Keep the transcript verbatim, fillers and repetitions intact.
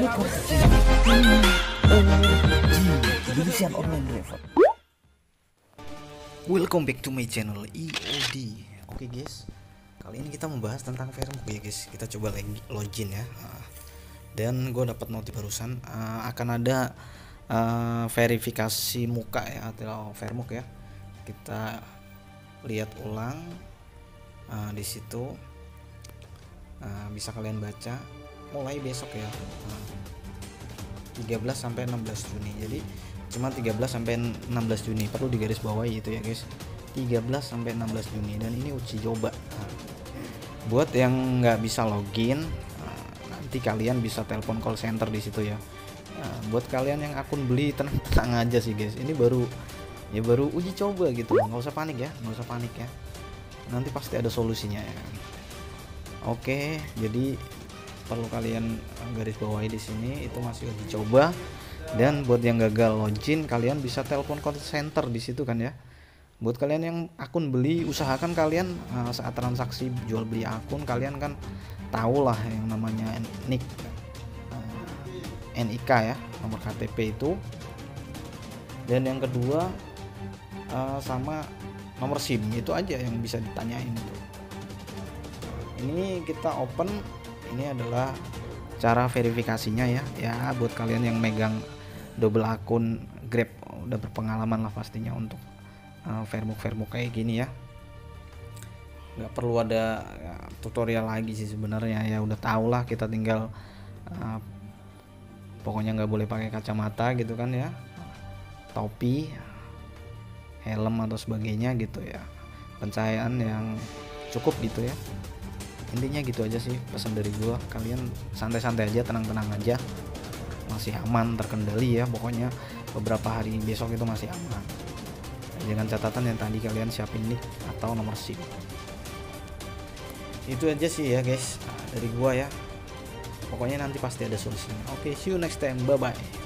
Welcome to channel E O D Indonesian Online Driver. Welcome back to my channel E O D. Oke guys, kali ini kita membahas tentang Vermuk ya guys. Kita coba login ya. Dan gue dapat notif barusan uh, akan ada uh, verifikasi muka ya atau Vermuk ya. Kita lihat ulang uh, di situ. Uh, bisa kalian baca mulai besok ya, uh, tiga belas sampai enam belas Juni. Jadi cuma tiga belas sampai enam belas Juni, perlu digaris bawahi itu ya guys, tiga belas sampai enam belas Juni. Dan ini uji coba. Nah, buat yang nggak bisa login, uh, nanti kalian bisa telepon call center di situ ya. Nah, buat kalian yang akun beli, tenang-tenang aja sih guys, ini baru ya baru uji coba gitu, nggak usah panik ya, nggak usah panik ya, nanti pasti ada solusinya ya. Oke, jadi perlu kalian garis bawahi di sini, itu masih uji coba. Dan buat yang gagal login, kalian bisa telepon call center di situ kan ya. Buat kalian yang akun beli, usahakan kalian uh, saat transaksi jual beli akun, kalian kan tahu lah yang namanya nik uh, N I K ya, nomor K T P itu. Dan yang kedua uh, sama nomor SIM, itu aja yang bisa ditanyain itu. Ini kita open, ini adalah cara verifikasinya ya. Ya buat kalian yang megang double akun Grab, udah berpengalaman lah pastinya untuk uh, Vermuk Vermuk kayak gini ya. Nggak perlu ada ya, tutorial lagi sih sebenarnya ya, udah tau lah. Kita tinggal uh, pokoknya nggak boleh pakai kacamata gitu kan ya, topi, helm atau sebagainya gitu ya, pencahayaan yang cukup gitu ya. Intinya gitu aja sih pesan dari gua. Kalian santai-santai aja, tenang-tenang aja, masih aman, terkendali ya. Pokoknya beberapa hari besok itu masih aman, dengan catatan yang tadi kalian siapin nik atau nomor SIM. Itu aja sih ya guys dari gua ya. Pokoknya nanti pasti ada solusinya. Oke, see you next time, bye bye.